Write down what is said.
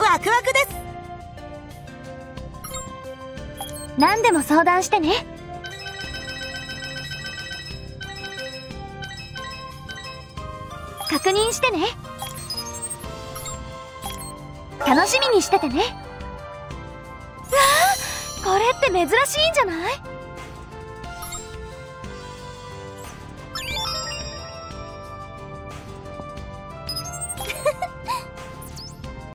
ワクワクです。 何でも相談してね。確認してね。楽しみにしててね。わあ、これって珍しいんじゃない？